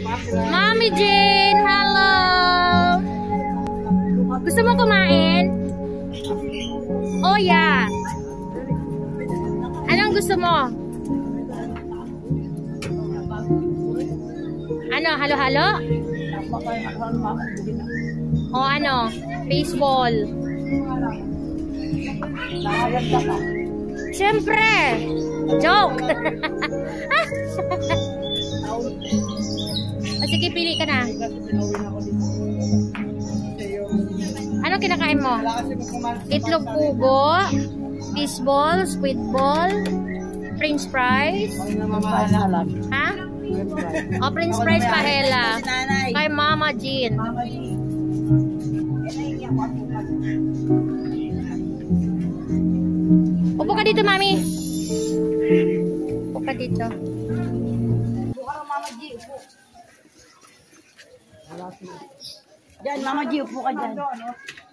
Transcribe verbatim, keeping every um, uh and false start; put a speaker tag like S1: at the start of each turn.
S1: Mami Jane, hello! Gusto mo kumain? Oh yeah. Anong gusto mo? Ano, halo-halo? O ano? Baseball. Siyempre. Joke. O sige, pili ka na. Anong kinakain mo? Itlog pugo, fishball, squid ball, french fries. Ha? O, french fries pahela. Kay Mama Jean. Upo ka dito, Mami. Upo ka dito.
S2: Diyan, Mama G, upo ka dyan.